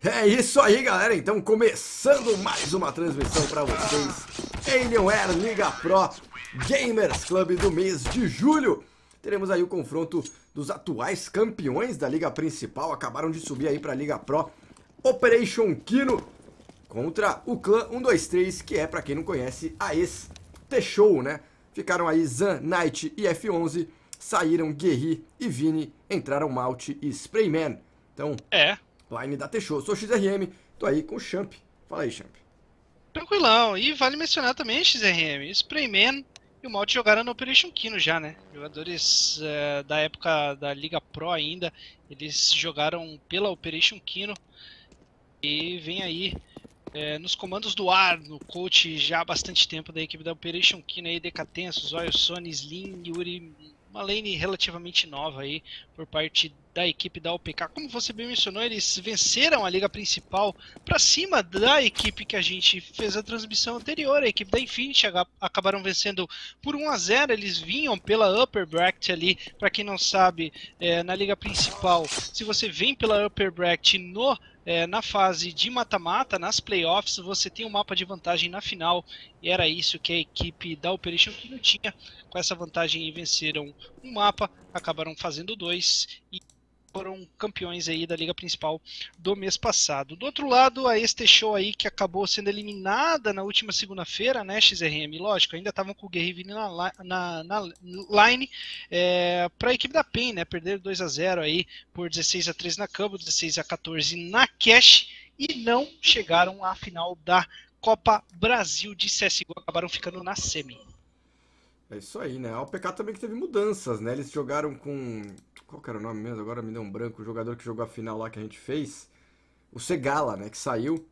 É isso aí, galera. Então, começando mais uma transmissão para vocês. Alienware Liga Pro Gamers Club do mês de julho. Teremos aí o confronto dos atuais campeões da Liga Principal. Acabaram de subir aí para a Liga Pro. Operation Kino contra o clã 123, que é, para quem não conhece, a ex-T-Show, né? Ficaram aí Zan, Knight e F11. Saíram Guerri e Vini. Entraram Malt e Sprayman. Então... line da T-Show. Sou XRM, tô aí com o Champ. Fala aí, Champ. Tranquilão. E vale mencionar também, XRM, Sprayman e o Malt jogaram no Operation Kino já, né? Jogadores da época da Liga Pro ainda, eles jogaram pela Operation Kino e vem aí nos comandos do ar, no coach já há bastante tempo da equipe da Operation Kino aí, Decatenso, Zóio, Sony, Slim, Yuri, uma lane relativamente nova aí por parte da equipe da OPK. Como você bem mencionou, eles venceram a liga principal para cima da equipe que a gente fez a transmissão anterior, a equipe da Infinity. Acabaram vencendo por 1-0. Eles vinham pela Upper Bracket ali, para quem não sabe, na liga principal, se você vem pela Upper Bracket na fase de mata-mata, nas playoffs, você tem um mapa de vantagem na final, e era isso que a equipe da Operation Kino tinha. Com essa vantagem, venceram um mapa, acabaram fazendo 2 e foram campeões aí da liga principal do mês passado. Do outro lado, a T-Show aí, que acabou sendo eliminada na última segunda-feira, né, XRM? Lógico, ainda estavam com o Guerri Vini na line, para a equipe da PEN, né? Perderam 2-0 aí por 16-3 na Cabo, 16-14 na Cash, e não chegaram à final da Copa Brasil de CSGO, acabaram ficando na semi. É isso aí, né? A OPK também que teve mudanças, né? Eles jogaram com... qual que era o nome mesmo? Agora me deu um branco. O jogador que jogou a final lá que a gente fez. O Segala, né? Que saiu.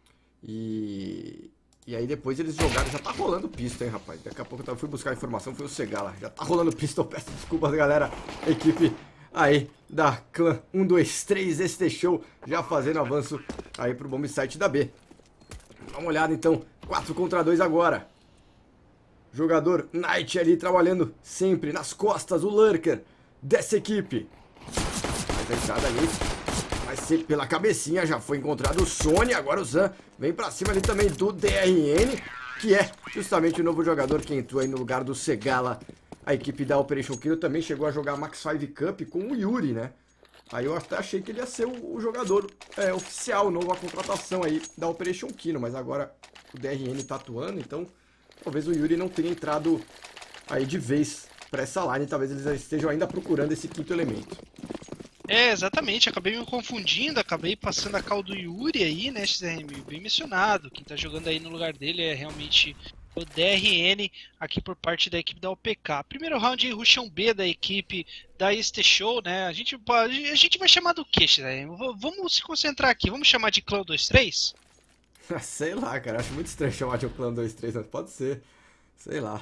E aí depois eles jogaram. Já tá rolando pista, hein, rapaz? Daqui a pouco eu fui buscar a informação. Foi o Segala. Já tá rolando pista. Eu peço desculpas, galera. A equipe aí da clã 123. Esse T-Show já fazendo avanço aí pro bomb site da B. Dá uma olhada então. 4 contra 2 agora. Jogador Knight ali trabalhando sempre nas costas, o lurker dessa equipe. Mas a entrada ali vai ser pela cabecinha, já foi encontrado o Sony, agora o Zan vem pra cima ali também do DRN, que é justamente o novo jogador que entrou aí no lugar do Segala. A equipe da Operation Kino também chegou a jogar a Max 5 Cup com o Yuri, né? Aí eu até achei que ele ia ser o jogador oficial, nova contratação aí da Operation Kino, mas agora o DRN tá atuando, então... talvez o Yuri não tenha entrado aí de vez para essa line, talvez eles estejam ainda procurando esse quinto elemento. Exatamente, acabei me confundindo, acabei passando a call do Yuri aí, né, XRM, bem mencionado. Quem tá jogando aí no lugar dele é realmente o DRN aqui por parte da equipe da OPK. Primeiro round aí, rushão B da equipe da T-Show, né, a gente vai chamar do que, XRM? Vamos se concentrar aqui, vamos chamar de clã 2-3? Sei lá, cara, acho muito estranho chamar de um clã 2-3, mas pode ser. Sei lá.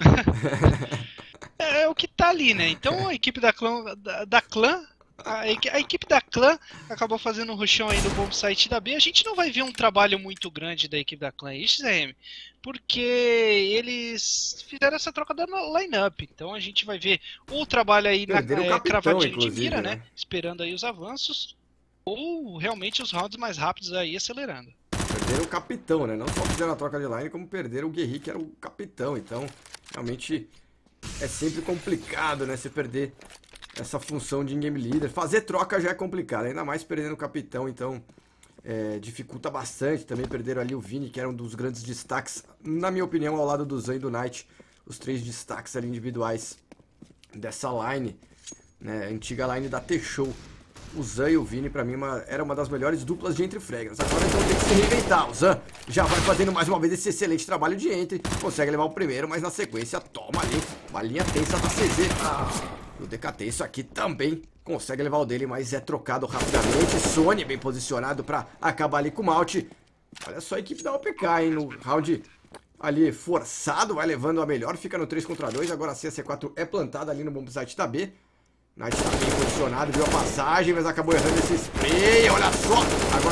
É o que tá ali, né? Então a equipe da clã, a equipe da clã acabou fazendo um rushão aí no bomb site da B. A gente não vai ver um trabalho muito grande da equipe da clã XRM, porque eles fizeram essa troca da lineup. Então a gente vai ver o trabalho aí na cravadinha de mira, né? Esperando aí os avanços, ou realmente os rounds mais rápidos aí acelerando. Perderam o capitão, né? Não só fizeram a troca de line, como perderam o Guerri, que era o capitão. Então, realmente é sempre complicado, né? Você perder essa função de in-game leader. Fazer troca já é complicado, ainda mais perdendo o capitão. Então, dificulta bastante. Também perderam ali o Vini, que era um dos grandes destaques, na minha opinião, ao lado do Zan e do Knight. Os 3 destaques ali individuais dessa line, né? Antiga line da T-Show. O Zan e o Vini, pra mim, era uma das melhores duplas de entry fragrance. Agora eles vão ter que se reinventar. O Zan já vai fazendo mais uma vez esse excelente trabalho de entry. Consegue levar o primeiro, mas na sequência toma ali uma linha tensa da CZ. O Decatenso aqui também consegue levar o dele, mas é trocado rapidamente. Sony bem posicionado pra acabar ali com o Malt. Olha só a equipe da OPK, hein? No round ali forçado, vai levando a melhor. Fica no 3 contra 2. Agora sim a C4 é plantada ali no bomb site da B. Knight tá bem posicionado, viu a passagem, mas acabou errando esse spray. Olha só, agora sim consegue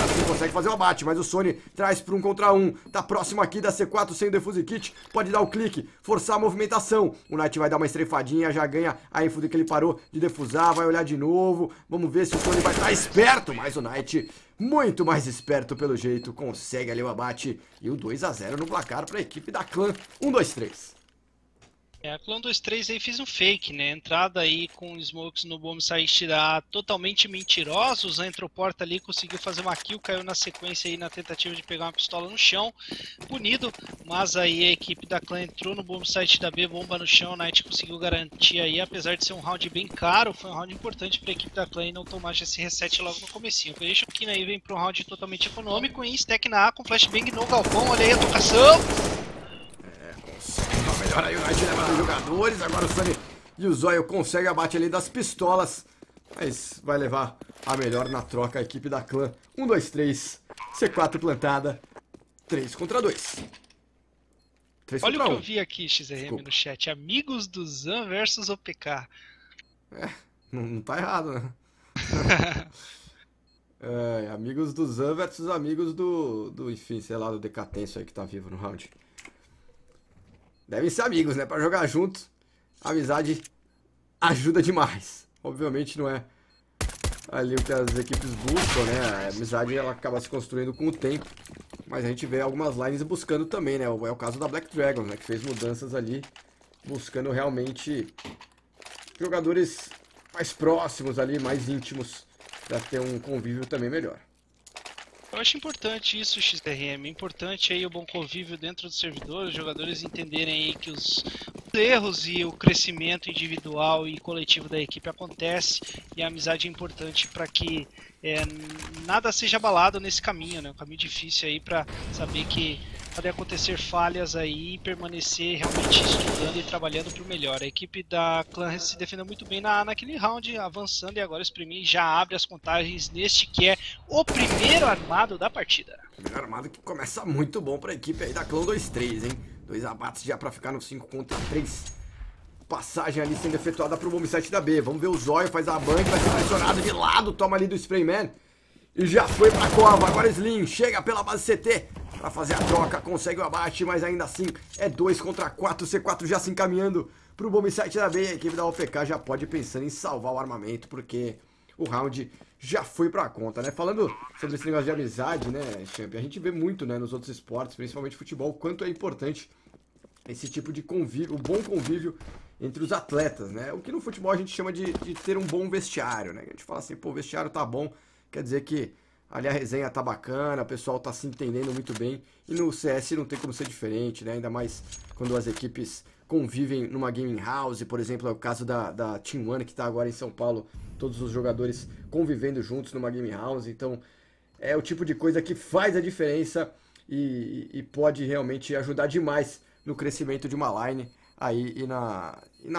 consegue fazer o abate, mas o Sony traz para 1 contra 1. Tá próximo aqui da C4 sem o Defuse Kit, pode dar o clique, forçar a movimentação. O Knight vai dar uma estrefadinha, já ganha a info de que ele parou de defusar, vai olhar de novo. Vamos ver se o Sony vai estar esperto, mas o Knight, muito mais esperto pelo jeito, consegue ali o abate. E o 2 a 0 no placar para a equipe da Clan 1-2-3. A Clã 2-3 aí fez um fake, né? Entrada aí com smokes no bomb site totalmente mentirosos. Entrou porta ali, conseguiu fazer uma kill, caiu na sequência aí na tentativa de pegar uma pistola no chão. Punido, mas aí a equipe da Clã entrou no bomb site da B, bomba no chão. Knight conseguiu garantir aí, apesar de ser um round bem caro, foi um round importante para a equipe da Clã e não tomar esse reset logo no comecinho. O Operation Kino aí vem para um round totalmente econômico em stack na A com flashbang no galpão. Olha aí a tocação. Melhor aí o Knight levando os jogadores. Agora o Sunny e o Zóio conseguem abate ali das pistolas. Mas vai levar a melhor na troca a equipe da Clã. 1-2-3. C4 plantada. 3 contra 2. 3 Olha contra o 1. que eu vi aqui, XRM, no chat. Amigos do Zan versus OPK. Não tá errado, né? Amigos do Zan versus amigos do enfim, sei lá, do Decatenso aí que tá vivo no round. Devem ser amigos, né? Pra jogar juntos, a amizade ajuda demais. Obviamente não é ali o que as equipes buscam, né? A amizade ela acaba se construindo com o tempo. Mas a gente vê algumas lines buscando também, né? É o caso da Black Dragon, né? Que fez mudanças ali, buscando realmente jogadores mais próximos ali, mais íntimos, pra ter um convívio também melhor. Eu acho importante isso, XRM. É importante aí o bom convívio dentro do servidor, os jogadores entenderem aí que os erros e o crescimento individual e coletivo da equipe acontece e a amizade é importante para que nada seja abalado nesse caminho, né? Um caminho difícil aí para saber que podem acontecer falhas aí e permanecer realmente estudando e trabalhando para o melhor. A equipe da Clã se defendeu muito bem naquele round, avançando, e agora o Sprayman já abre as contagens neste que é o primeiro armado da partida. Primeiro armado que começa muito bom para a equipe aí da Clã 2-3, hein? 2 abates já para ficar no 5 contra 3. Passagem ali sendo efetuada para o bomb site da B. Vamos ver o Zóio, faz a bank, vai ser pressionado de lado, toma ali do Sprayman. E já foi pra cova, agora Slim chega pela base CT pra fazer a troca, consegue o abate, mas ainda assim é 2 contra 4, C4 já se encaminhando pro bomb site da B. A equipe da OPK já pode ir pensando em salvar o armamento, porque o round já foi pra conta, né? Falando sobre esse negócio de amizade, né, Champ, a gente vê muito, né, nos outros esportes, principalmente futebol, o quanto é importante esse tipo de convívio, o bom convívio entre os atletas, né? O que no futebol a gente chama de ter um bom vestiário, né? A gente fala assim, pô, o vestiário tá bom, quer dizer que ali a resenha tá bacana, o pessoal tá se entendendo muito bem. E no CS não tem como ser diferente, né? Ainda mais quando as equipes convivem numa gaming house, por exemplo, é o caso da Team One, que tá agora em São Paulo, todos os jogadores convivendo juntos numa gaming house. Então é o tipo de coisa que faz a diferença e pode realmente ajudar demais no crescimento de uma line aí e na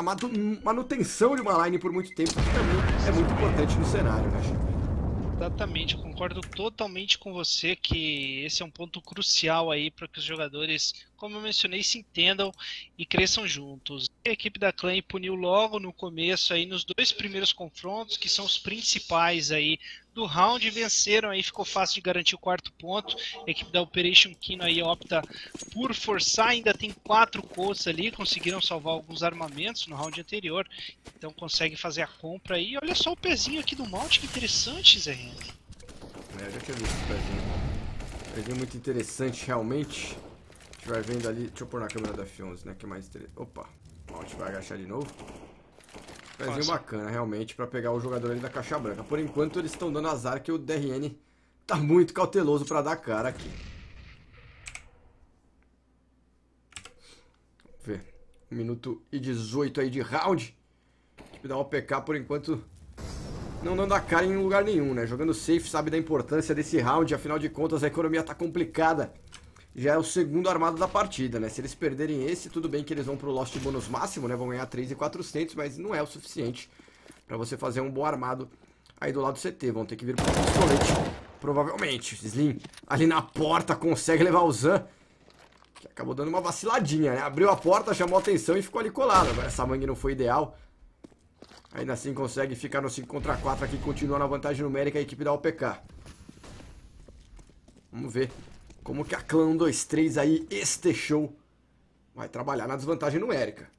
manutenção de uma line por muito tempo, que também é muito importante no cenário, né, Chico? Exatamente, eu concordo totalmente com você que esse é um ponto crucial aí para que os jogadores, como eu mencionei, se entendam e cresçam juntos. A equipe da Clan puniu logo no começo aí nos 2 primeiros confrontos, que são os principais aí do round, venceram aí, ficou fácil de garantir o 4º ponto. A equipe da Operation Kino aí opta por forçar, ainda tem 4 codes ali, conseguiram salvar alguns armamentos no round anterior, então consegue fazer a compra aí. Olha só o pezinho aqui do Malte, que interessante, Zé Henrique. Eu já tinha visto esse pezinho. Pezinho muito interessante, realmente. A gente vai vendo ali, deixa eu pôr na câmera da F11, né, que é mais interessante. Opa, o Malte vai agachar de novo. Pezinho bacana, realmente, pra pegar o jogador ali da caixa branca. Por enquanto, eles estão dando azar que o DRN tá muito cauteloso pra dar cara aqui. Vamos ver. 1 minuto e 18 aí de round. A equipe da OPK, por enquanto, não dando a cara em lugar nenhum, né? Jogando safe, sabe da importância desse round. Afinal de contas, a economia tá complicada. Já é o 2º armado da partida, né? Se eles perderem esse, tudo bem que eles vão pro Lost Bônus máximo, né? Vão ganhar 3.400, mas não é o suficiente pra você fazer um bom armado aí do lado do CT. Vão ter que vir pro pistolete, provavelmente. Slim ali na porta consegue levar o Zan, que acabou dando uma vaciladinha, né? Abriu a porta, chamou a atenção e ficou ali colado. Agora essa mangue não foi ideal. Ainda assim consegue ficar no 5 contra 4 aqui, continua na vantagem numérica a equipe da OPK. Vamos ver como que a Clã 123 aí, este show, vai trabalhar na desvantagem numérica.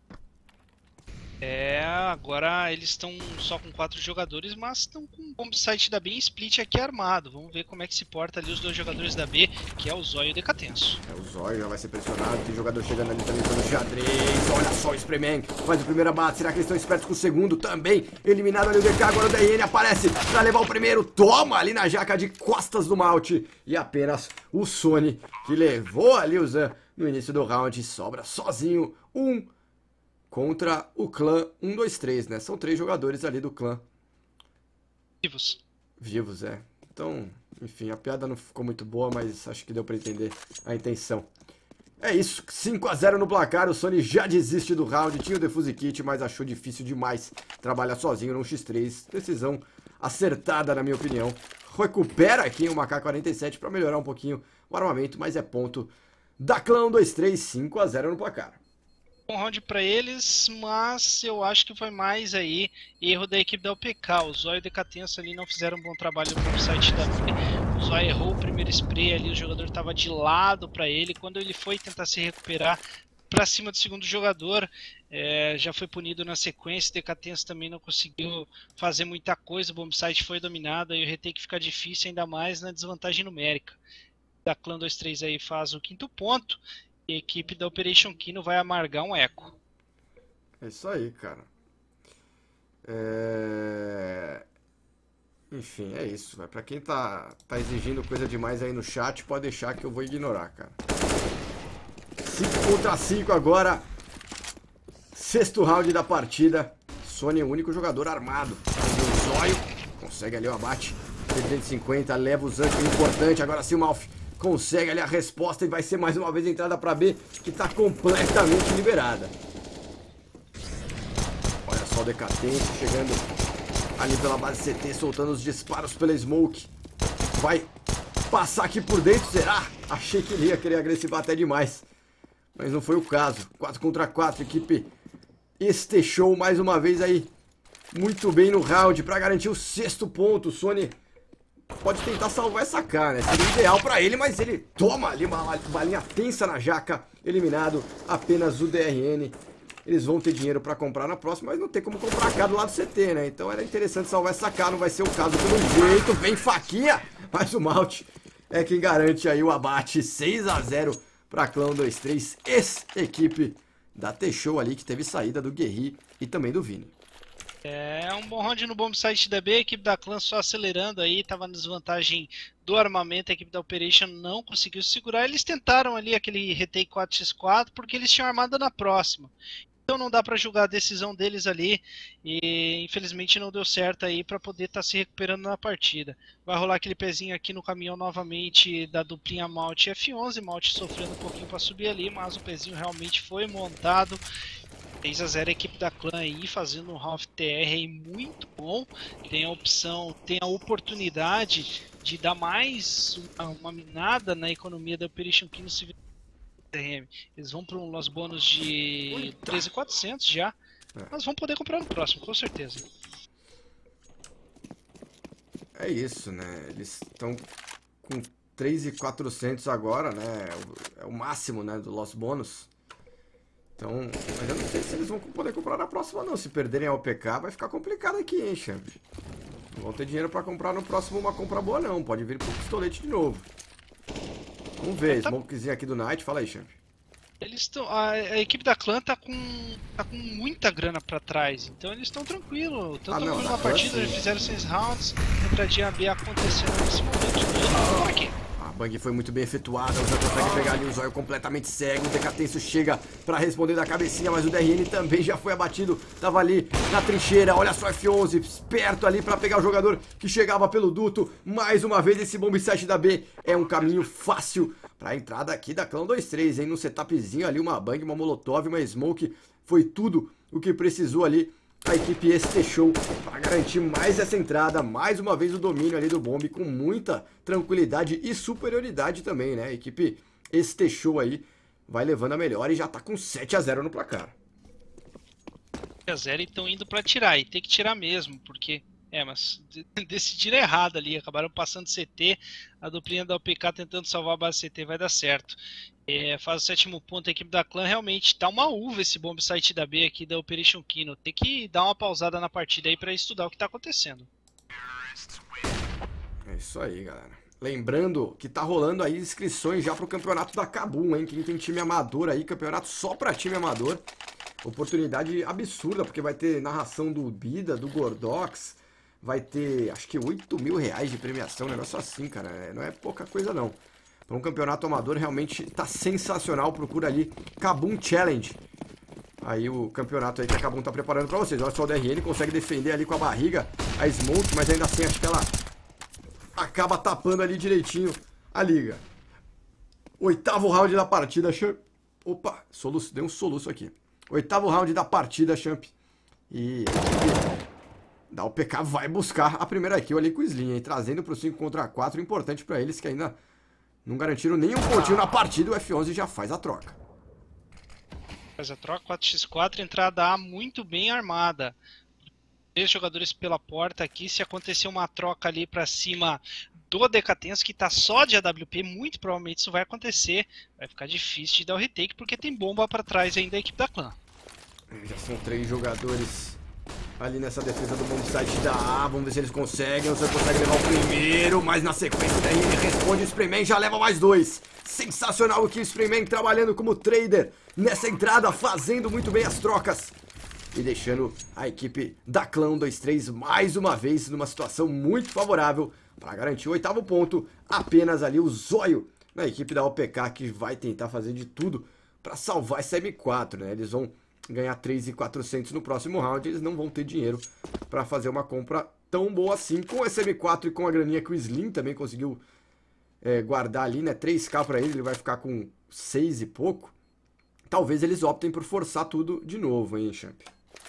Agora eles estão só com 4 jogadores, mas estão com um bombsite da B em split aqui armado. Vamos ver como é que se porta ali os 2 jogadores da B, que é o Zóio e o Decatenso. O Zóio já vai ser pressionado, tem jogador chegando ali também pelo xadrez. Olha só o Sprayman, faz o primeiro abate. Será que eles estão espertos com o segundo? Também eliminado ali o DK, agora o DRN aparece pra levar o primeiro. Toma ali na jaca de costas do Malte. E apenas o Sony que levou ali o Zan no início do round. Sobra sozinho contra o clã 123, né? São 3 jogadores ali do clã. Vivos, é. Então, enfim, a piada não ficou muito boa, mas acho que deu pra entender a intenção. É isso, 5-0 no placar, o Sony já desiste do round, tinha o Defuse Kit, mas achou difícil demais trabalhar sozinho no X3. Decisão acertada, na minha opinião. Recupera aqui uma K-47 pra melhorar um pouquinho o armamento, mas é ponto da Clã 123, 5-0 no placar. Bom round pra eles, mas eu acho que foi mais aí erro da equipe da UPK. O Zóio e o Decatenso ali não fizeram um bom trabalho no site da B. O Zóio errou o primeiro spray ali, o jogador estava de lado pra ele. Quando ele foi tentar se recuperar pra cima do segundo jogador, já foi punido na sequência. O Decatenso também não conseguiu fazer muita coisa, o bombsite foi dominado e o retake fica difícil, ainda mais na desvantagem numérica. A Clã 2-3 aí faz o 5º ponto. A equipe da Operation Kino vai amargar um eco. É isso aí, cara. Enfim, é isso. Pra quem tá exigindo coisa demais aí no chat, pode deixar que eu vou ignorar, cara. 5 contra 5 agora. 6º round da partida. Sony é o único jogador armado. O Zóio consegue ali o abate. 350, leva o Zank, importante. Agora sim o Malf consegue ali a resposta e vai ser mais uma vez a entrada pra B, que tá completamente liberada. Olha só o Decatenso chegando ali pela base CT, soltando os disparos pela Smoke. Vai passar aqui por dentro, será? Achei que ele ia querer agressivar até demais, mas não foi o caso. 4 contra 4, equipe este show mais uma vez aí muito bem no round pra garantir o 6º ponto. O Sony pode tentar salvar essa K, né? Seria ideal pra ele, mas ele toma ali uma balinha tensa na jaca. Eliminado apenas o DRN. Eles vão ter dinheiro pra comprar na próxima, mas não tem como comprar a K do lado do CT, né? Então era interessante salvar essa K, não vai ser o caso pelo jeito. Vem faquinha, mas o Malte é quem garante aí o abate. 6-0 pra Clã 123. Equipe da T-Show ali, que teve saída do Guerri e também do Vini. É um bom round no bombsite da B, a equipe da Clã só acelerando aí, tava na desvantagem do armamento, a equipe da Operation não conseguiu segurar. Eles tentaram ali aquele retake 4x4 porque eles tinham armada na próxima. Então não dá para julgar a decisão deles ali e infelizmente não deu certo aí para poder estar se recuperando na partida. Vai rolar aquele pezinho aqui no caminhão novamente da duplinha Malte F11, Malte sofrendo um pouquinho para subir ali, mas o pezinho realmente foi montado. 6-0 a equipe da Clã aí fazendo um half TR aí muito bom. Tem a opção, tem a oportunidade de dar mais uma minada na economia da Operation Kino Civil. Eles vão para um loss bônus de 13.400 já, mas vão poder comprar no próximo, com certeza. É isso, né? Eles estão com 3.400 agora, né? É o máximo, né, do loss bônus. Então, mas eu não sei se eles vão poder comprar na próxima não. Se perderem a OPK vai ficar complicado aqui, hein, champ. Não vão ter dinheiro pra comprar no próximo uma compra boa não. Pode vir pro pistolete de novo. Vamos ver, smokezinho aqui do Knight. Fala aí, champ. Eles estão, a equipe da Clã tá com muita grana pra trás, então eles estão tranquilos. Estão tranquilos na partida, já fizeram 6 rounds. Entradinha B acontecendo nesse momento. Aqui. A bang foi muito bem efetuada, o Zé consegue pegar ali o Zóio completamente cego, o Decatenso chega pra responder da cabecinha, mas o DRN também já foi abatido, tava ali na trincheira, olha só F11, esperto ali pra pegar o jogador que chegava pelo duto. Mais uma vez esse bombsite da B é um caminho fácil pra entrada aqui da Clã 2-3, hein, no setupzinho ali, uma bang, uma molotov, uma smoke, foi tudo o que precisou ali a equipe este show para garantir mais essa entrada, mais uma vez o domínio ali do bombe com muita tranquilidade e superioridade também, né? A equipe este show aí vai levando a melhor e já tá com 7-0 no placar. 7-0 e estão indo para tirar, e tem que tirar mesmo, porque Mas decidiram errado ali, acabaram passando CT, a duplinha da OPK tentando salvar a base CT, vai dar certo. Faz o 7º ponto, a equipe da Clan realmente tá uma uva esse bomb site da B aqui da Operation Kino. Tem que dar uma pausada na partida aí pra estudar o que tá acontecendo. É isso aí, galera. Lembrando que tá rolando aí inscrições já pro campeonato da Kabum, hein? Quem tem time amador aí, campeonato só pra time amador. Oportunidade absurda, porque vai ter narração do Bida, do Gordox. Vai ter, acho que 8 mil reais de premiação, um negócio assim, cara. Não é pouca coisa, não. Para um campeonato amador, realmente tá sensacional. Procura ali, Kabum Challenge. Aí o campeonato aí que a Kabum tá preparando pra vocês. Olha só, o DRN consegue defender ali com a barriga a Smoke, mas ainda assim acho que ela acaba tapando ali direitinho a liga. 8º round da partida, Champ. Opa, deu um soluço aqui. 8º round da partida, Champ. E da OPK vai buscar a primeira kill ali com o Slim, hein? Trazendo pro 5 contra 4. Importante pra eles que ainda não garantiram nenhum pontinho na partida. O F11 já faz a troca. Faz a troca, 4x4, entrada A muito bem armada. 3 jogadores pela porta aqui. Se acontecer uma troca ali pra cima do Decatens, que tá só de AWP, muito provavelmente isso vai acontecer. Vai ficar difícil de dar o retake, porque tem bomba pra trás ainda da equipe da Clan. Já são 3 jogadores ali nessa defesa do bomb site da A. Vamos ver se eles conseguem. Você consegue levar o primeiro, mas na sequência daí ele responde. O Sprayman já leva mais 2. Sensacional aqui o Sprayman trabalhando como trader nessa entrada, fazendo muito bem as trocas. E deixando a equipe da Clan 1-2-3 mais uma vez numa situação muito favorável para garantir o 8º ponto. Apenas ali o zóio na equipe da OPK, que vai tentar fazer de tudo para salvar esse M4, né? Eles vão ganhar 3.400 no próximo round. Eles não vão ter dinheiro para fazer uma compra tão boa assim. Com esse M4 e com a graninha que o Slim também conseguiu guardar ali, né? 3k para ele vai ficar com 6 e pouco. Talvez eles optem por forçar tudo de novo, hein, Champ?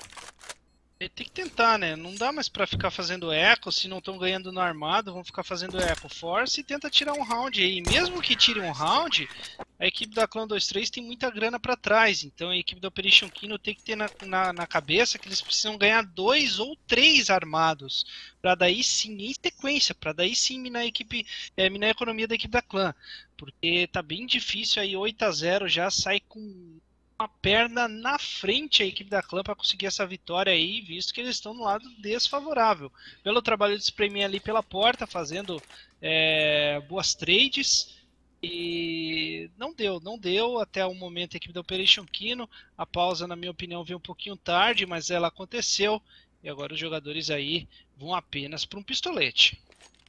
Tem que tentar, né? Não dá mais pra ficar fazendo eco, se não estão ganhando no armado, vão ficar fazendo eco. Force e tenta tirar um round aí. Mesmo que tire um round, a equipe da Clan 2-3 tem muita grana pra trás. Então a equipe da Operation Kino tem que ter na cabeça que eles precisam ganhar 2 ou 3 armados. Pra daí sim, em sequência, pra daí sim minar a economia da equipe da Clan. Porque tá bem difícil aí, 8-0 já sai com uma perna na frente a equipe da Clan para conseguir essa vitória aí, visto que eles estão no lado desfavorável. Pelo trabalho de Sprayman ali pela porta, fazendo boas trades. E não deu até o momento a equipe da Operation Kino. A pausa, na minha opinião, veio um pouquinho tarde, mas ela aconteceu. E agora os jogadores aí vão apenas para um pistolete.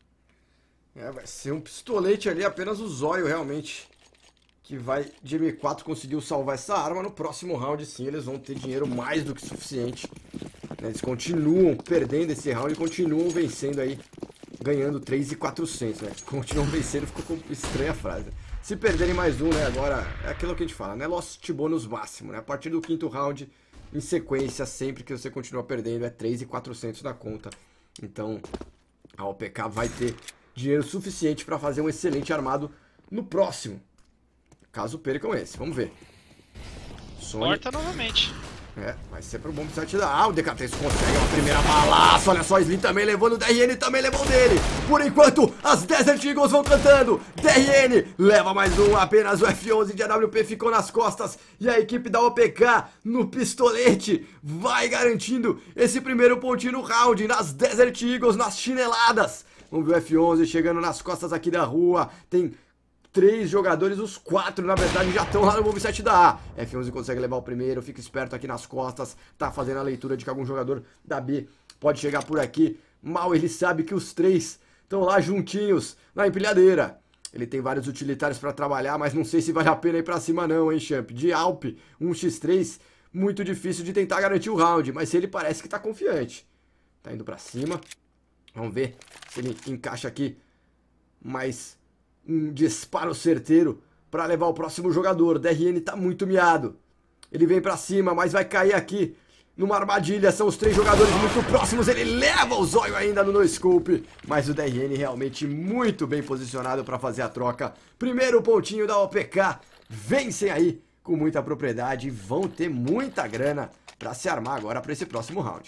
Vai ser um pistolete ali, apenas o zóio realmente que vai de M4 conseguiu salvar essa arma. No próximo round sim eles vão ter dinheiro mais do que suficiente, né? Eles continuam perdendo esse round e continuam vencendo aí, ganhando 3.400, né? Continuam vencendo, ficou estranha a frase. Se perderem mais um, né, agora é aquilo que a gente fala, né, lost bônus máximo, né? A partir do 5º round, em sequência, sempre que você continua perdendo, é 3.400 na conta. Então a OPK vai ter dinheiro suficiente para fazer um excelente armado no próximo, caso percam esse. Vamos ver. Sony... Corta novamente. Vai ser pro bomb site da... o Decatens consegue uma primeira balaça. Olha só, Slim também levando, o DRN também levou dele. Por enquanto, as Desert Eagles vão cantando. DRN leva mais um, apenas o F11 de AWP ficou nas costas. E a equipe da OPK no pistolete vai garantindo esse primeiro pontinho no round. Nas Desert Eagles, nas chineladas. Vamos ver o F11 chegando nas costas aqui da rua. Tem 3 jogadores, os 4 na verdade já estão lá no moveset da A. F11 consegue levar o primeiro, fica esperto aqui nas costas, tá fazendo a leitura de que algum jogador da B pode chegar por aqui. Mal ele sabe que os 3 estão lá juntinhos na empilhadeira. Ele tem vários utilitários para trabalhar, mas não sei se vale a pena ir pra cima não, hein, Champ. De Alp, 1x3, muito difícil de tentar garantir o round, mas ele parece que tá confiante. Tá indo pra cima. Vamos ver se ele encaixa aqui mais um disparo certeiro para levar o próximo jogador. DRN tá muito miado. Ele vem pra cima, mas vai cair aqui numa armadilha. São os 3 jogadores muito próximos. Ele leva o zóio ainda no no-scope. Mas o DRN realmente muito bem posicionado para fazer a troca. Primeiro pontinho da OPK. Vencem aí com muita propriedade. Vão ter muita grana para se armar agora para esse próximo round.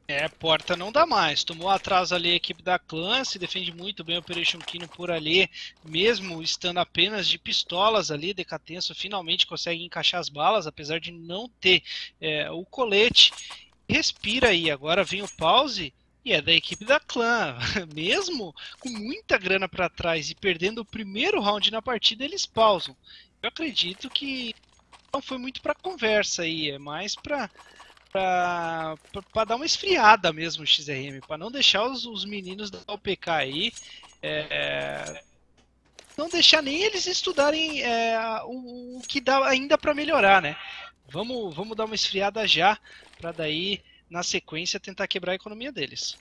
Porta não dá mais. Tomou atraso ali a equipe da Clan, se defende muito bem o Operation Kino por ali, mesmo estando apenas de pistolas ali. Decatenso finalmente consegue encaixar as balas, apesar de não ter o colete. Respira aí, agora vem o pause e é da equipe da Clan. Mesmo com muita grana para trás e perdendo o primeiro round na partida, eles pausam. Eu acredito que não foi muito para conversa aí, é mais para dar uma esfriada mesmo o XRM, para não deixar os meninos da OPK aí, não deixar nem eles estudarem o que dá ainda para melhorar, né? Vamos dar uma esfriada já, para daí, na sequência, tentar quebrar a economia deles.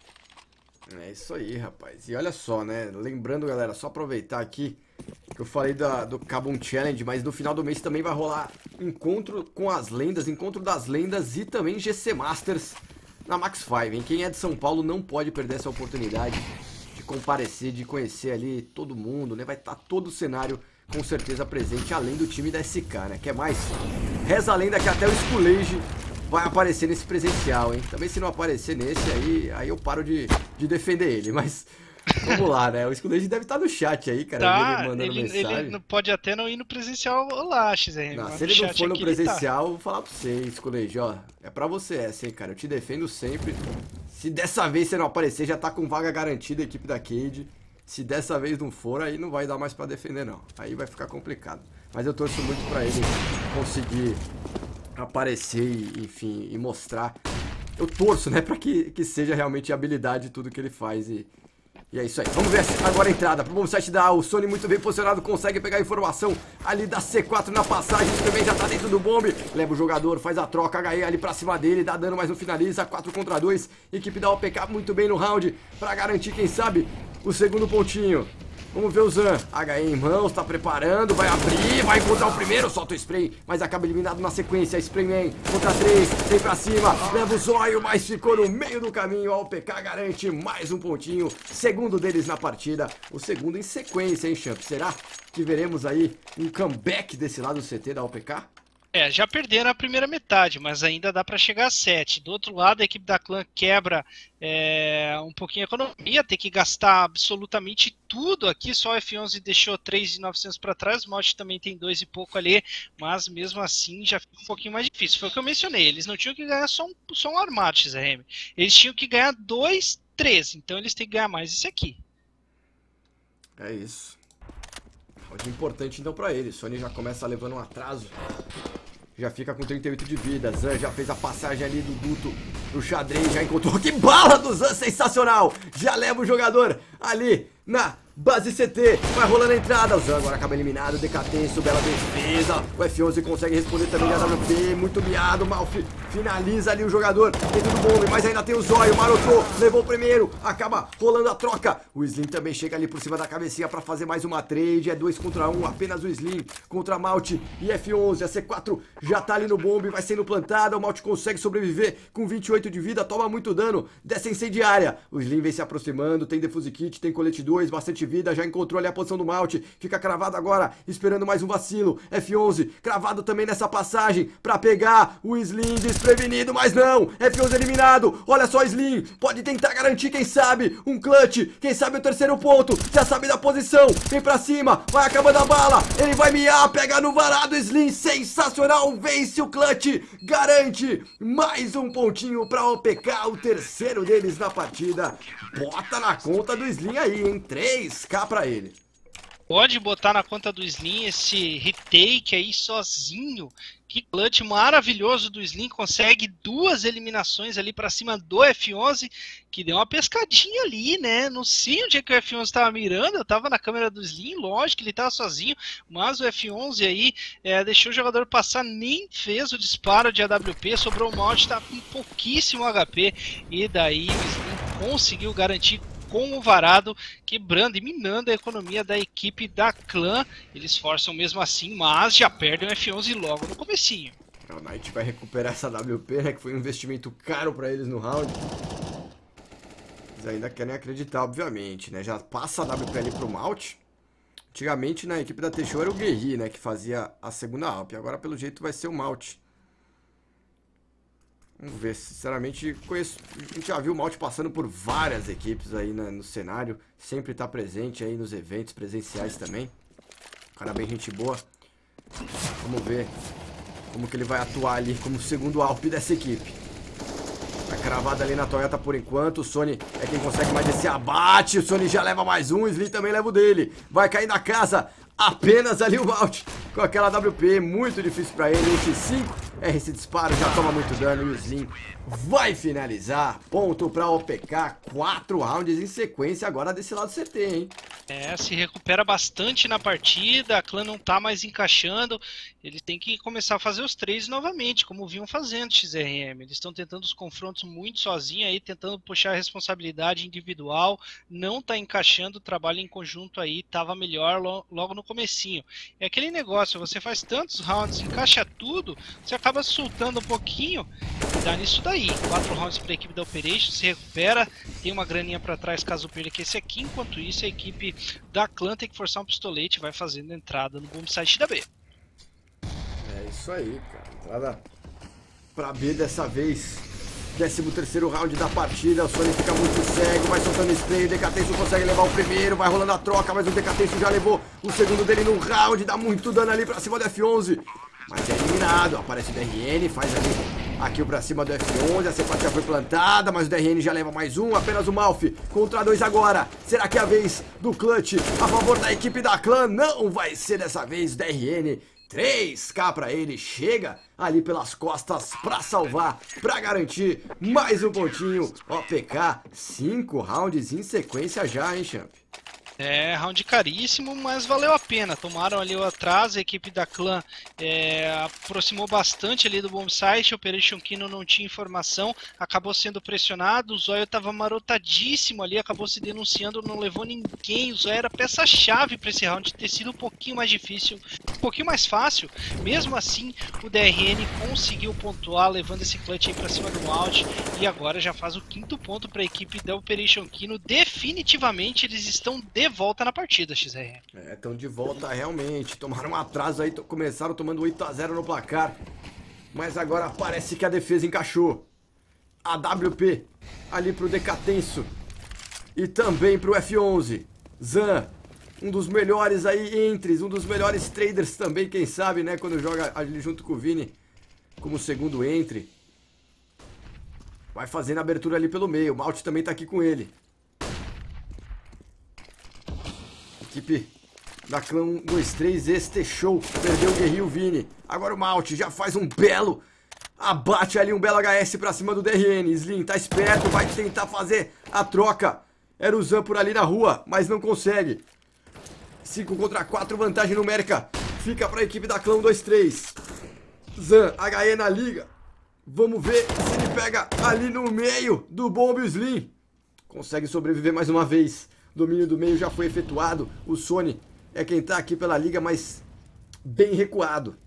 É isso aí, rapaz. E olha só, né? Lembrando, galera, só aproveitar aqui que eu falei do Kabum Challenge, mas no final do mês também vai rolar encontro com as lendas, encontro das lendas e também GC Masters na Max 5, hein? Quem é de São Paulo não pode perder essa oportunidade de comparecer, de conhecer ali todo mundo, né? Vai estar todo o cenário com certeza presente, além do time da SK, né? Quer mais? Reza a lenda que até o Skulage vai aparecer nesse presencial, hein? Também se não aparecer nesse, aí eu paro de defender ele, mas vamos lá, né? O Skulage deve estar no chat aí, cara, Tá, ele mandando mensagem. ele pode até não ir no presencial lá, XR. Não, se ele não for no presencial, eu vou falar pra você, Skulage, ó, é pra você essa, hein, cara, eu te defendo sempre. Se dessa vez você não aparecer, já tá com vaga garantida a equipe da Cade. Se dessa vez não for, aí não vai dar mais pra defender, não. Aí vai ficar complicado. Mas eu torço muito pra ele conseguir aparecer e, enfim, e mostrar. Eu torço, né, pra que seja realmente habilidade tudo que ele faz e é isso aí. Vamos ver agora a entrada pro bom site da O Sony muito bem posicionado, consegue pegar a informação ali da C4 na passagem, também já tá dentro do bombe, leva o jogador, faz a troca, HE ali pra cima dele, dá dano, mas não finaliza, 4 contra 2, equipe da OPK muito bem no round, pra garantir, quem sabe, o segundo pontinho. Vamos ver o Zan, HE em mãos, tá preparando, vai abrir, vai encontrar o primeiro, solta o spray, mas acaba eliminado na sequência, Sprayman contra 3, vem pra cima, leva o zóio, mas ficou no meio do caminho, a OPK garante mais um pontinho, segundo deles na partida, o segundo em sequência, hein, Champ? Será que veremos aí um comeback desse lado do CT da OPK? Já perderam a primeira metade, mas ainda dá para chegar a 7. Do outro lado, a equipe da Clan quebra um pouquinho a economia, tem que gastar absolutamente tudo aqui. Só o F11 deixou 3.900 para trás, o Malt também tem 2 e pouco ali, mas mesmo assim já fica um pouquinho mais difícil. Foi o que eu mencionei, eles não tinham que ganhar só um armado XRM, eles tinham que ganhar 2, 3, então eles têm que ganhar mais esse aqui. É isso. Round importante então pra ele, Sony já começa levando um atraso. Já fica com 38 de vida. Zan já fez a passagem ali do duto pro xadrez. Já encontrou. Que bala do Zan, sensacional! Já leva o jogador ali na base CT. Vai rolando a entrada. O Zan agora acaba eliminado. Decatenso, bela defesa. O F11 consegue responder também a AWP. Muito miado. Mal finaliza ali o jogador dentro do bombe. Mas ainda tem o Zóio. Marotou. Levou o primeiro. Acaba rolando a troca. O Slim também chega ali por cima da cabecinha pra fazer mais uma trade. É 2 contra 1. Apenas o Slim contra Malt e F11. A C4 já tá ali no bombe. Vai sendo plantada. O Malt consegue sobreviver com 28 de vida. Toma muito dano dessa incendiária. O Slim vem se aproximando. Tem defuse kit. Tem colete 2. Bastante vida. Já encontrou ali a posição do Malt. Fica cravado agora. Esperando mais um vacilo. F11 cravado também nessa passagem. Pra pegar o Slim desprevenido. Mas não. F11 eliminado. Olha só o Slim. Pode tentar garantir, quem sabe, um clutch. Quem sabe o terceiro ponto. Já sabe da posição. Vem pra cima. Vai acabando a bala. Ele vai miar. Pega no varado. Slim sensacional. Vence o clutch. Garante mais um pontinho pra OPK. O terceiro deles na partida. Bota na conta do Slim aí, hein? 3K pra ele. Pode botar na conta do Slim esse retake aí sozinho. Que clutch maravilhoso do Slim. Consegue 2 eliminações ali pra cima do F11. Que deu uma pescadinha ali, né? Não sei onde é que o F11 tava mirando. Eu tava na câmera do Slim. Lógico que ele tava sozinho. Mas o F11 aí deixou o jogador passar. Nem fez o disparo de AWP. Sobrou o Malt. Tá com pouquíssimo HP. E daí o Slim conseguiu garantir com o varado, quebrando e minando a economia da equipe da Clan. Eles forçam mesmo assim, mas já perdem o F11 logo no comecinho. O Knight vai recuperar essa WP, né, que foi um investimento caro pra eles no round. Eles ainda querem acreditar, obviamente, né? Já passa a WP ali pro Malt. Antigamente na equipe da TXO era o Guerri, né, que fazia a segunda AWP. Agora pelo jeito vai ser o Malt. Vamos ver, sinceramente, conheço, a gente já viu o Malte passando por várias equipes aí no cenário, sempre tá presente aí nos eventos presenciais também. Cara bem gente boa. Vamos ver como que ele vai atuar ali como segundo Alp dessa equipe. Tá cravado ali na Toyota por enquanto, o Sony é quem consegue mais esse abate, o Sony já leva mais um, o Slim também leva o dele. Vai cair na casa, apenas ali o Malte com aquela WP, muito difícil pra ele, o X5. Esse disparo já toma muito dano e o Slim vai finalizar. Ponto pra OPK, 4 rounds em sequência agora desse lado CT, hein? Se recupera bastante na partida, a clã não tá mais encaixando, ele tem que começar a fazer os três novamente, como vinham fazendo XRM. Eles estão tentando os confrontos muito sozinhos aí, tentando puxar a responsabilidade individual, não tá encaixando, o trabalho em conjunto aí tava melhor logo no comecinho. É aquele negócio, você faz tantos rounds, encaixa tudo, você acaba soltando um pouquinho e dá nisso daí. 4 rounds para a equipe da Operation, se recupera, tem uma graninha para trás caso perca que esse aqui. Enquanto isso, a equipe da clã tem que forçar um pistolete e vai fazendo entrada no bomb site da B. É isso aí, cara. Entrada pra B dessa vez. 13º round da partida, o Sony fica muito cego, vai soltando spray, o Decatenso consegue levar o primeiro, vai rolando a troca, mas o Decatenso já levou o segundo dele no round, dá muito dano ali pra cima do F11. Mas é eliminado, aparece o DRN, faz ali a kill pra cima do F11, a simpatia foi plantada, mas o DRN já leva mais um, apenas o Malf contra 2 agora. Será que é a vez do clutch a favor da equipe da clã? Não vai ser dessa vez, o DRN 3K pra ele, chega ali pelas costas pra salvar, pra garantir mais um pontinho. OPK, 5 rounds em sequência já, hein, champ? Round caríssimo, mas valeu a pena. Tomaram ali o atraso, a equipe da clã aproximou bastante ali do bomb site, o Operation Kino não tinha informação, acabou sendo pressionado, o Zóio estava marotadíssimo ali, acabou se denunciando, não levou ninguém, o Zóio era peça-chave para esse round ter sido um pouquinho mais difícil, um pouquinho mais fácil. Mesmo assim, o DRN conseguiu pontuar, levando esse clutch aí para cima do Malte, e agora já faz o 5º ponto para a equipe da Operation Kino. Definitivamente eles estão de volta na partida, XR. Estão de volta realmente. Tomaram um atraso aí, começaram tomando 8-0 no placar. Mas agora parece que a defesa encaixou. A WP ali pro Decatenso. E também pro F11. Zan, um dos melhores aí entres, um dos melhores traders também, quem sabe, né? Quando joga ali junto com o Vini como segundo entre. Vai fazendo a abertura ali pelo meio. O Malte também tá aqui com ele. Equipe da clã 1, 2, 3, este show. Perdeu o Guerril Vini. Agora o Malte já faz um belo abate ali, um belo HS pra cima do DRN. Slim tá esperto, vai tentar fazer a troca. Era o Zan por ali na rua, mas não consegue. 5 contra 4, vantagem numérica. Fica pra equipe da clã 1, 2, 3. Zan, HE na liga. Vamos ver se ele pega ali no meio do bombe o Slim. Consegue sobreviver mais uma vez. Domínio do meio já foi efetuado. O Sony é quem tá aqui pela liga, mas bem recuado.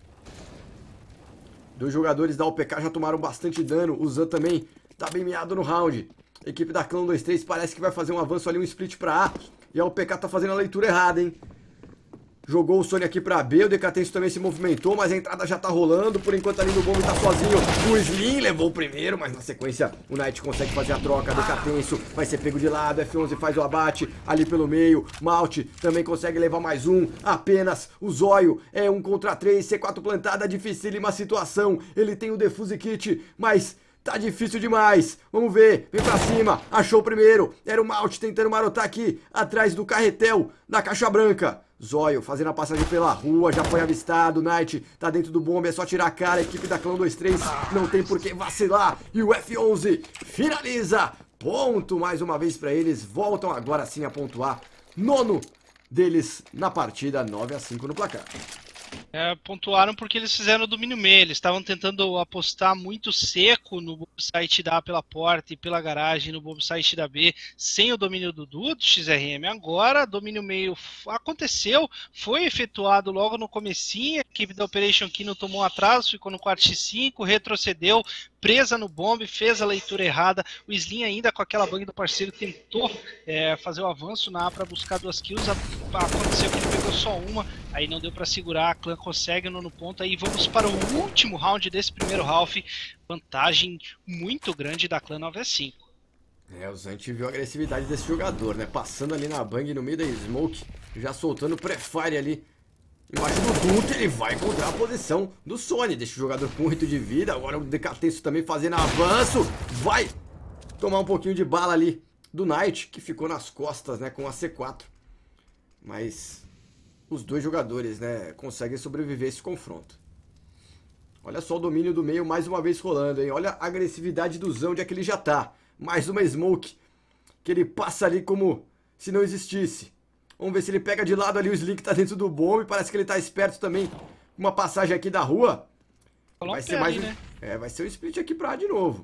2 jogadores da OPK já tomaram bastante dano. O Zan também tá bem miado no round. A equipe da clã 2-3 parece que vai fazer um avanço ali, um split pra A. E a OPK tá fazendo a leitura errada, hein? Jogou o Sony aqui pra B, o Decatenso também se movimentou, mas a entrada já tá rolando. Por enquanto ali no bombe tá sozinho. O Slim levou o primeiro, mas na sequência o Knight consegue fazer a troca. Decatenso vai ser pego de lado, F11 faz o abate ali pelo meio. Malte também consegue levar mais um. Apenas o Zóio é 1 contra 3, C4 plantada, dificílima situação. Ele tem o Defuse Kit, mas tá difícil demais. Vamos ver. Vem pra cima. Achou o primeiro. Era o Malte tentando marotar aqui atrás do carretel da caixa branca. Zóio fazendo a passagem pela rua. Já foi avistado. Knight tá dentro do bombe. É só tirar a cara. A equipe da clã 2-3 não tem por que vacilar. E o F11 finaliza. Ponto mais uma vez pra eles. Voltam agora sim a pontuar. 9º deles na partida. 9-5 no placar. Pontuaram porque eles fizeram o domínio meio, eles estavam tentando apostar muito seco no bomb site da A pela porta e pela garagem no bomb site da B, sem o domínio do XRM. Agora, domínio meio aconteceu, foi efetuado logo no comecinho, a equipe da Operation Kino tomou um atraso, ficou no quarto X5, retrocedeu, presa no bombe, fez a leitura errada. O Slim ainda com aquela bang do parceiro tentou fazer o avanço na A para buscar 2 kills. Aconteceu que ele pegou só uma, aí não deu pra segurar, a Clã consegue o nono ponto, aí vamos para o último round desse primeiro half, vantagem muito grande da Clã 9-5. O Zant viu a agressividade desse jogador, né? Passando ali na bang no meio da smoke, já soltando o pré-fire ali embaixo do Duque. Ele vai encontrar a posição do Sony, deixa o jogador com 8 de vida. Agora o Decatenso também fazendo avanço, vai tomar um pouquinho de bala ali do Knight, que ficou nas costas, né, com a C4. Mas os dois jogadores, né, conseguem sobreviver a esse confronto. Olha só o domínio do meio mais uma vez rolando, hein? Olha a agressividade do Zão, onde é que ele já tá. Mais uma smoke que ele passa ali como se não existisse. Vamos ver se ele pega de lado ali o Slick, tá dentro do bombe. Parece que ele tá esperto também. Uma passagem aqui da rua. Vai ser mais um... vai ser um split aqui pra A de novo.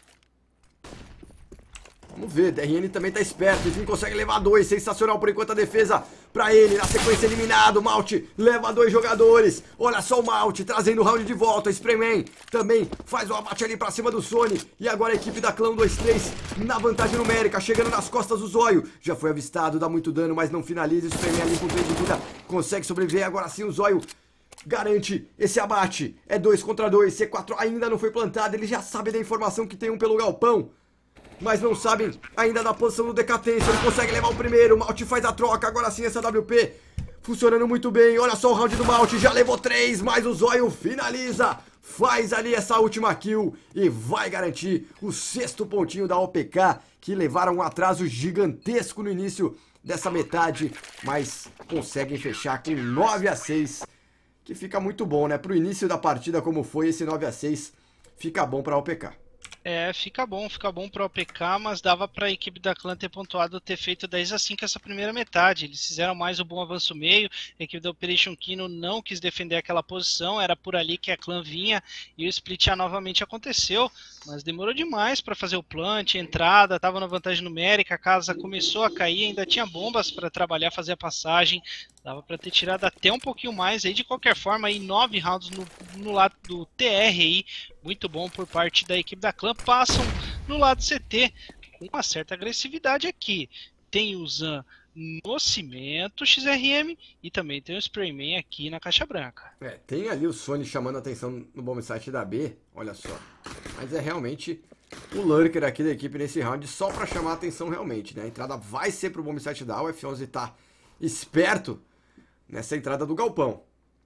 Vamos ver, DRN também tá esperto, enfim consegue levar 2, sensacional por enquanto a defesa pra ele, na sequência eliminado, Malt leva 2 jogadores, olha só o Malt trazendo o round de volta, Sprayman também faz o abate ali pra cima do Sony, e agora a equipe da Clã 1-2-3 na vantagem numérica, chegando nas costas do Zóio, já foi avistado, dá muito dano, mas não finaliza, Sprayman ali com 3 de vida, consegue sobreviver, agora sim o Zóio garante esse abate, é 2 contra 2, C4 ainda não foi plantado, ele já sabe da informação que tem um pelo galpão, mas não sabem ainda da posição do Decatência. Ele consegue levar o primeiro, o Malt faz a troca. Agora sim essa WP funcionando muito bem. Olha só o round do Malt, já levou 3, mas o Zóio finaliza. Faz ali essa última kill e vai garantir o 6º pontinho da OPK, que levaram um atraso gigantesco no início dessa metade, mas conseguem fechar com 9-6, que fica muito bom, né? Pro início da partida como foi, esse 9-6 fica bom pra OPK. Fica bom pro OPK, mas dava pra equipe da Clã ter pontuado, ter feito 10-5 essa primeira metade. Eles fizeram mais o bom avanço meio, a equipe da Operation Kino não quis defender aquela posição, era por ali que a Clã vinha e o split novamente aconteceu, mas demorou demais para fazer o plant, a entrada, tava na vantagem numérica, a casa começou a cair, ainda tinha bombas para trabalhar, fazer a passagem, dava para ter tirado até um pouquinho mais aí, de qualquer forma, aí 9 rounds no lado do TR aí, muito bom por parte da equipe da Clã, passam no lado CT com uma certa agressividade aqui. Tem o Zan no cimento XRM e também tem o Sprayman aqui na caixa branca. Tem ali o Sony chamando a atenção no bomb site da B, olha só. Mas é realmente o lurker aqui da equipe nesse round só para chamar a atenção realmente, né? A entrada vai ser pro bomb site da A, o F11 tá esperto nessa entrada do galpão.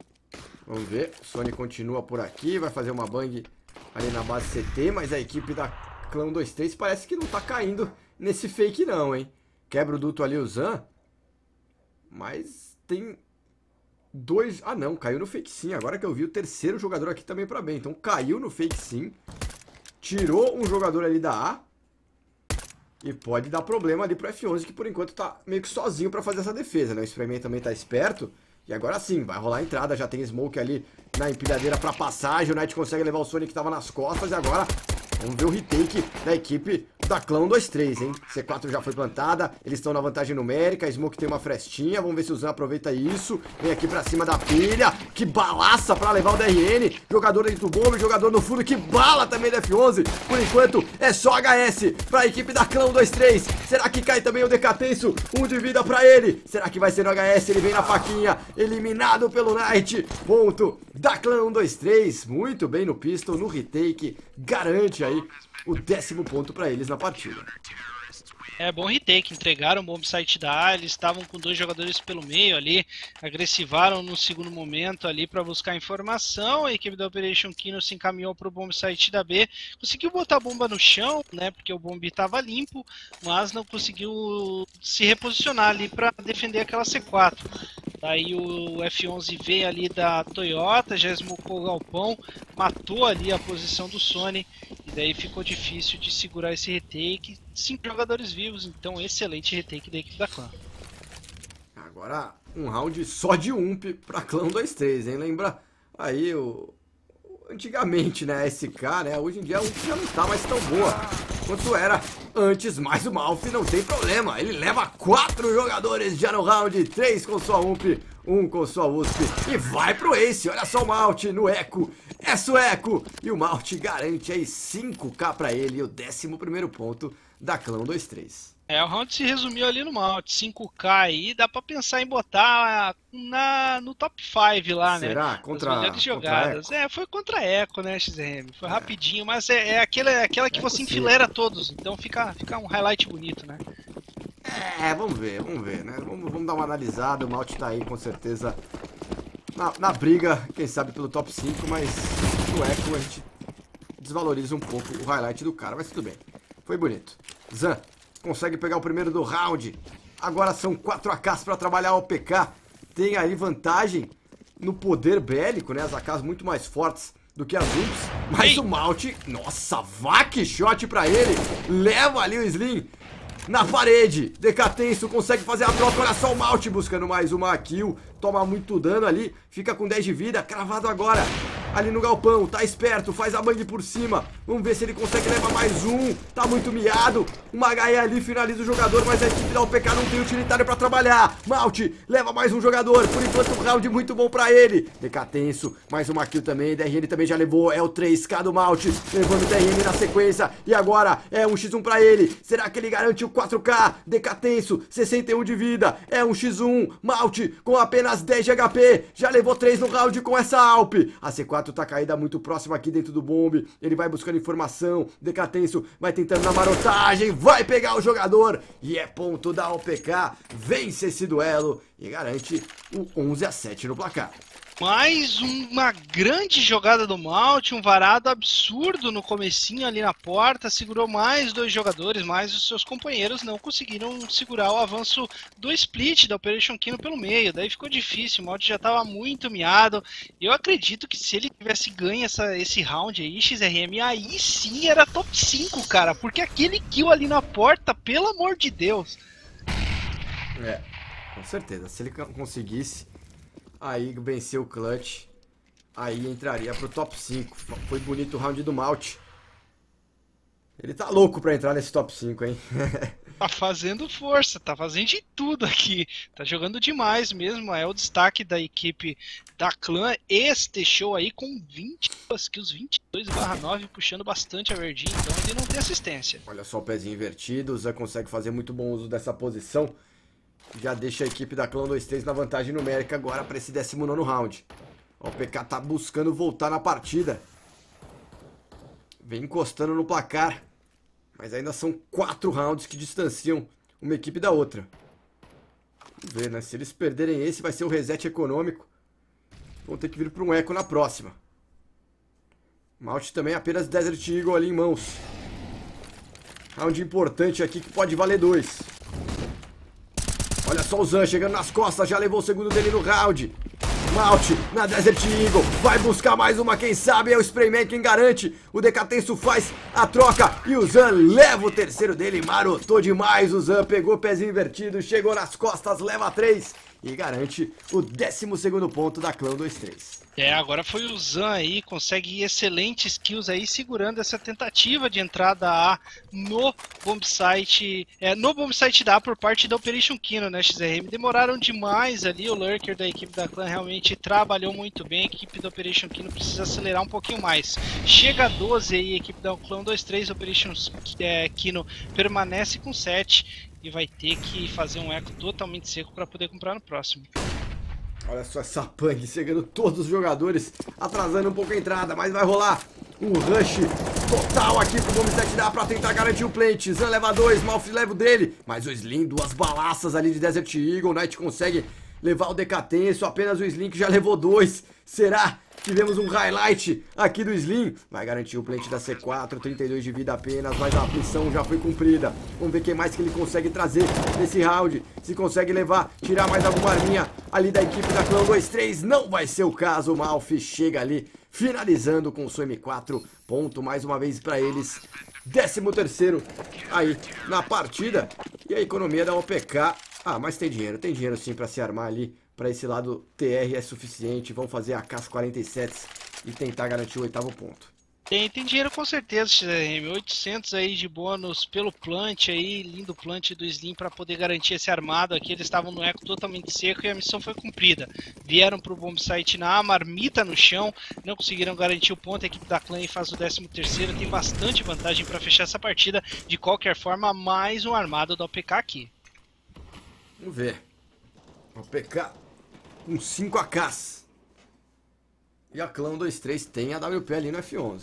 Vamos ver, o Sony continua por aqui, vai fazer uma bang ali na base CT, mas a equipe da Clã 1-2-3 parece que não tá caindo nesse fake não, hein? Quebra o duto ali o Zan, mas tem 2... Ah não, caiu no fake sim, agora que eu vi o terceiro jogador aqui também pra B, então caiu no fake sim, tirou um jogador ali da A, e pode dar problema ali pro F11, que por enquanto tá meio que sozinho pra fazer essa defesa, né? O Sprayman também tá esperto. E agora sim, vai rolar a entrada, já tem smoke ali na empilhadeira pra passagem. O Knight consegue levar o Sonic que tava nas costas. E agora vamos ver o retake da equipe da Clã 1-2-3, hein? C4 já foi plantada, eles estão na vantagem numérica. A smoke tem uma frestinha, vamos ver se o Zan aproveita isso. Vem aqui pra cima da pilha, que balaça pra levar o DRN. Jogador dentro do bombe, jogador no fundo, que bala também da F11. Por enquanto é só HS pra equipe da Clã 1-2-3. Será que cai também o Decatenso? 1 de vida pra ele. Será que vai ser no HS? Ele vem na faquinha, eliminado pelo Knight. Ponto da Clã 1-2-3. Muito bem no pistol, no retake. Garante aí o 10º ponto pra eles na partida. Bom retake, entregaram o bomb site da A, eles estavam com 2 jogadores pelo meio ali, agressivaram no segundo momento ali para buscar informação, a equipe da Operation Kino se encaminhou para o bomb site da B, conseguiu botar a bomba no chão, né, porque o bombe estava limpo, mas não conseguiu se reposicionar ali para defender aquela C4. Daí o F11 veio ali da Toyota, já esmocou o galpão, matou ali a posição do Sony, e daí ficou difícil de segurar esse retake. 5 jogadores vivos, então excelente retake da equipe da Clã. Agora um round só de UMP pra Clã 1-2-3, hein? Lembra aí antigamente, né, SK, né? Hoje em dia a UMP já não tá mais tão boa quanto era antes, mas o Malf não tem problema. Ele leva 4 jogadores já no round, 3 com sua UMP, 1 com sua USP e vai pro Ace. Olha só o Malt no eco, é sueco, e o Malt garante aí 5k pra ele, e o 11º ponto da Clã 1-2-3. O round se resumiu ali no Malt, 5K aí, dá pra pensar em botar no top 5 lá, né? Será? As Contra, melhores contra a jogadas. Echo? Foi contra a Echo, né, XRM? Foi rapidinho, mas aquela que você Sim. enfileira todos, então fica um highlight bonito, né? Vamos ver, né? Vamos dar uma analisada. O Malt tá aí com certeza na briga, quem sabe pelo top 5, mas no Echo a gente desvaloriza um pouco o highlight do cara, mas tudo bem. Foi bonito. Zan consegue pegar o primeiro do round. Agora são 4 AKs para trabalhar o PK. Tem aí vantagem no poder bélico, né? As AKs muito mais fortes do que as Umps. Mas o Malt, nossa, vac shot pra ele. Leva ali o Slim na parede. DK Tenso consegue fazer a troca. Olha só o Malt buscando mais uma kill. Toma muito dano ali. Fica com 10 de vida. Cravado agora. Ali no galpão. Tá esperto. Faz a bang por cima. Vamos ver se ele consegue levar mais um. Tá muito miado. Uma HE ali finaliza o jogador. Mas a equipe da UPK não tem utilitário pra trabalhar. Malt leva mais um jogador. Por enquanto o round muito bom pra ele. DK Tenso. Mais uma kill também. DRN também já levou. É o 3K do Malt. Levando o DRN na sequência. E agora é um x1 pra ele. Será que ele garante o 4K? DK Tenso. 61 de vida. É um x1. Malt com apenas 10 de HP. Já levou 3 no round com essa Alp. A C4 tá caída muito próxima aqui dentro do bombe. Ele vai buscando informação. DK Tenso vai tentando na marotagem. Vai pegar o jogador. E é ponto da OPK. Vence esse duelo e garante o 11-7 no placar. Mais uma grande jogada do Malt, um varado absurdo no comecinho ali na porta, segurou mais 2 jogadores, mas os seus companheiros não conseguiram segurar o avanço do split da Operation Kino pelo meio, daí ficou difícil, o Malt já estava muito miado, eu acredito que se ele tivesse ganho esse round aí, XRM, aí sim era top 5, cara, porque aquele kill ali na porta, pelo amor de Deus. Com certeza, se ele conseguisse aí venceu o clutch, aí entraria pro top 5. Foi bonito o round do Malt. Ele tá louco pra entrar nesse top 5, hein? Tá fazendo força, tá fazendo de tudo aqui. Tá jogando demais mesmo. É o destaque da equipe da Clã. Este show aí com 22 kills, 22/9, puxando bastante a verdinha. Então ele não tem assistência. Olha só o pezinho invertido. O Zan consegue fazer muito bom uso dessa posição. Já deixa a equipe da Clã 2-3 na vantagem numérica agora para esse 19º round. O PK tá buscando voltar na partida. Vem encostando no placar. Mas ainda são 4 rounds que distanciam uma equipe da outra. Vamos ver, né? Se eles perderem esse, vai ser o reset econômico. Vão ter que vir para um eco na próxima. Malt também apenas Desert Eagle ali em mãos. Round importante aqui que pode valer 2. Olha só o Zan chegando nas costas, já levou o segundo dele no round. Malt na Desert Eagle, vai buscar mais uma, quem sabe é o Sprayman quem garante. O DK Tenso faz a troca e o Zan leva o terceiro dele, marotou demais o Zan, pegou o pezinho invertido, chegou nas costas, leva 3 e garante o 12º ponto da Clã 2-3. Agora foi o Zan aí, consegue excelentes kills aí, segurando essa tentativa de entrada A no bombsite, no bombsite da A por parte da Operation Kino, né, XRM? Demoraram demais ali, o Lurker da equipe da Clã realmente trabalhou muito bem, a equipe da Operation Kino precisa acelerar um pouquinho mais. Chega a 12 aí, a equipe da Clã 2-3, Operation Kino permanece com 7 e vai ter que fazer um eco totalmente seco para poder comprar no próximo. Olha só essa pang, chegando todos os jogadores, atrasando um pouco a entrada, mas vai rolar um rush total aqui pro Bombset da pra tentar garantir o plant. Zan leva 2, Malf leva o dele, mas o Slim, 2 balaças ali de Desert Eagle, Knight consegue levar o DK Tenso, apenas o Slim que já levou 2. Será que vemos um highlight aqui do Slim? Vai garantir o plant da C4, 32 de vida apenas, mas a missão já foi cumprida. Vamos ver quem mais que ele consegue trazer nesse round. Se consegue levar, tirar mais alguma arminha ali da equipe da Clã 2-3. Não vai ser o caso, o Malf chega ali, finalizando com o seu M4. Ponto mais uma vez pra eles. 13º aí na partida. E a economia da OPK. Mas tem dinheiro sim pra se armar ali. Para esse lado TR é suficiente. Vão fazer a AK-47 e tentar garantir o 8º ponto. Tem dinheiro com certeza, XRM. 800 aí de bônus pelo plant aí, lindo plant do Slim para poder garantir esse armado aqui. Eles estavam no eco totalmente seco e a missão foi cumprida. Vieram pro bombsite na marmita no chão, não conseguiram garantir o ponto. A equipe da Clã faz o 13º, tem bastante vantagem para fechar essa partida. De qualquer forma, mais um armado da OPK aqui. Vamos ver. OPK com 5 AKs. E a Clã 1-2-3 tem a WP ali no F11.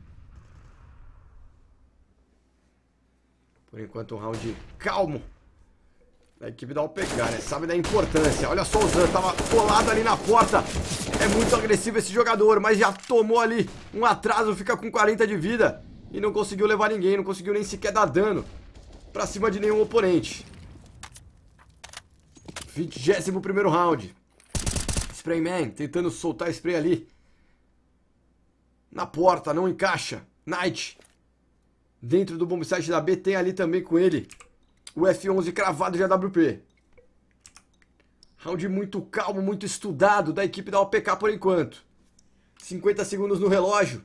Por enquanto um round calmo da equipe da OPK, né? Sabe da importância. Olha só o Zan, tava colado ali na porta. É muito agressivo esse jogador, mas já tomou ali um atraso, fica com 40 de vida. E não conseguiu levar ninguém, não conseguiu nem sequer dar dano pra cima de nenhum oponente. 21º round. Sprayman tentando soltar spray ali. Na porta, não encaixa. Knight. Dentro do bombsite da B tem ali também com ele o F11 cravado de AWP. Round muito calmo, muito estudado da equipe da OPK por enquanto. 50 segundos no relógio.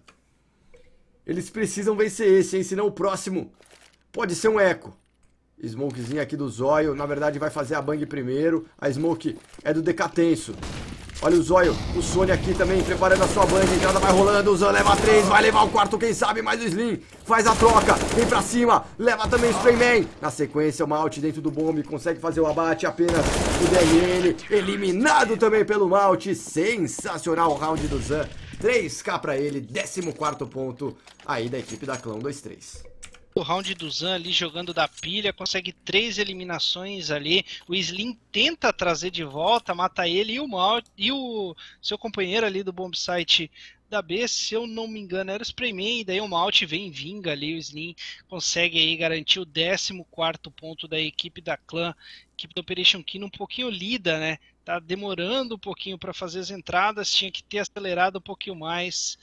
Eles precisam vencer esse, hein? Senão o próximo pode ser um eco. Smokezinho aqui do Zóio. Na verdade vai fazer a bang primeiro. A Smoke é do DK Tenso. Olha o Zóio, o Sony aqui também preparando a sua bang. A entrada vai rolando, o Zan leva 3, vai levar o quarto, quem sabe, mais o Slim. Faz a troca, vem pra cima, leva também o Sprayman. Na sequência o Malt dentro do bombe, consegue fazer o abate, apenas o DRN. Eliminado também pelo Malt, sensacional o round do Zan. 3K pra ele, 14º ponto aí da equipe da Clã 1-2-3. O round do Zan ali jogando da pilha, consegue 3 eliminações ali. O Slim tenta trazer de volta, mata ele e o seu companheiro ali do bombsite da B, se eu não me engano, era o Sprayman, e daí o Malt vem vinga ali, o Slim consegue aí garantir o 14º ponto da equipe da Clã. Equipe do Operation Kino um pouquinho lida, né? Tá demorando um pouquinho para fazer as entradas, tinha que ter acelerado um pouquinho mais.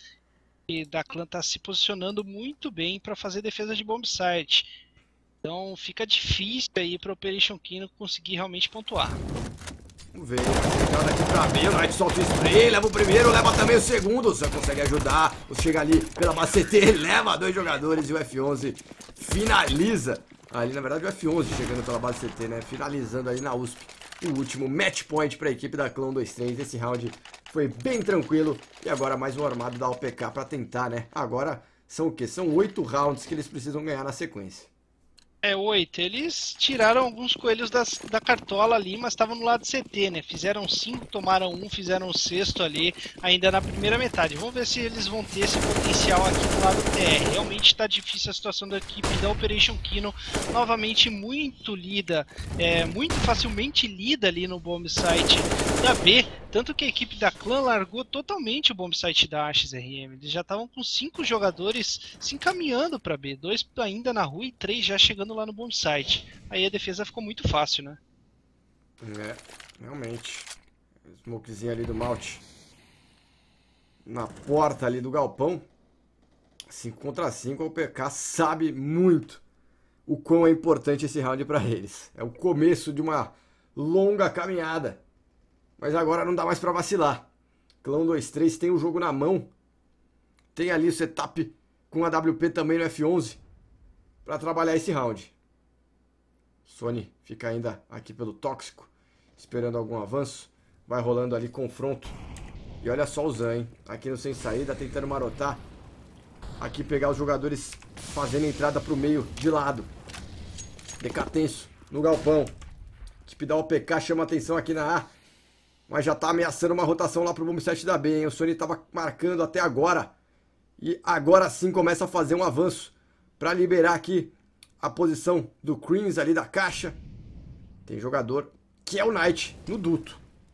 E da Clã tá se posicionando muito bem para fazer defesa de bombsite. Então fica difícil aí para o Operation Kino conseguir realmente pontuar. Vamos ver, chegada aqui pra B, o Knight solta o spray, leva o primeiro, leva também o segundo, só consegue ajudar, chega ali pela base CT, leva 2 jogadores e o F11 finaliza. Ali na verdade o F11 chegando pela base CT, né, finalizando ali na USP. O último match point para a equipe da Clã 1-2-3. Esse round foi bem tranquilo. E agora mais um armado da OPK para tentar, né? Agora são o quê? São 8 rounds que eles precisam ganhar na sequência. É, 8. Eles tiraram alguns coelhos da cartola ali, mas estavam no lado CT, né? Fizeram 5, tomaram 1, fizeram o 6º ali, ainda na primeira metade. Vamos ver se eles vão ter esse potencial aqui do lado TR. Realmente está difícil a situação da equipe da Operation Kino. Novamente muito lida, muito facilmente lida ali no bombsite da B. Tanto que a equipe da Clã largou totalmente o bombsite da XRM. Eles já estavam com 5 jogadores se encaminhando para B. 2 ainda na rua e 3 já chegando lá no bombsite. Aí a defesa ficou muito fácil, né? É, realmente. Smokezinho ali do Malt. Na porta ali do galpão. 5 contra 5, a OPK sabe muito o quão é importante esse round para eles. É o começo de uma longa caminhada. Mas agora não dá mais pra vacilar. Clã 1-2-3 tem o jogo na mão. Tem ali o setup com a WP também no F11 pra trabalhar esse round. Sony fica ainda aqui pelo tóxico, esperando algum avanço. Vai rolando ali confronto. E olha só o Zan, hein? Aqui no sem saída, tentando marotar. Aqui pegar os jogadores fazendo entrada pro meio de lado. DK Tenso no galpão. Equipe da OPK chama atenção aqui na A. Mas já tá ameaçando uma rotação lá pro bombsite da B, hein? O Sony tava marcando até agora. E agora sim começa a fazer um avanço pra liberar aqui a posição do Creams ali da caixa. Tem jogador que é o Knight no duto.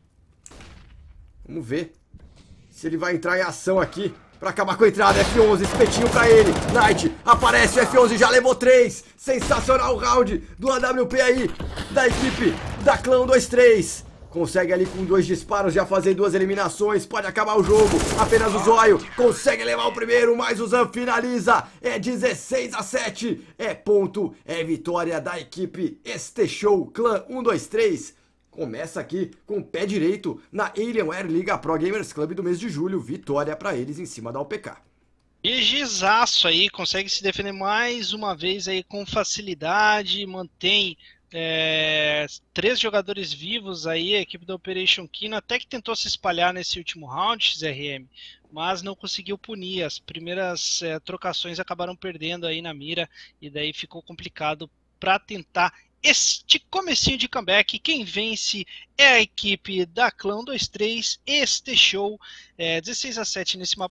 Vamos ver se ele vai entrar em ação aqui pra acabar com a entrada. F11, espetinho pra ele. Knight aparece, o F11 já levou 3. Sensacional o round do AWP aí da equipe da Clã 1-2-3. Consegue ali com 2 disparos já fazer 2 eliminações. Pode acabar o jogo. Apenas o Zóio consegue levar o primeiro, mas o Zan finaliza. É 16-7. É ponto. É vitória da equipe Este Show Clã 1-2-3. Começa aqui com o pé direito na Alienware Liga Pro Gamers Club do mês de julho. Vitória para eles em cima da OPK. GGzaço aí, consegue se defender mais uma vez aí com facilidade, mantém 3 jogadores vivos aí, a equipe da Operation Kino até que tentou se espalhar nesse último round, XRM, mas não conseguiu punir. As primeiras trocações acabaram perdendo aí na mira, e daí ficou complicado para tentar este comecinho de comeback. Quem vence é a equipe da Clã 123, este show 16-7 nesse mapa.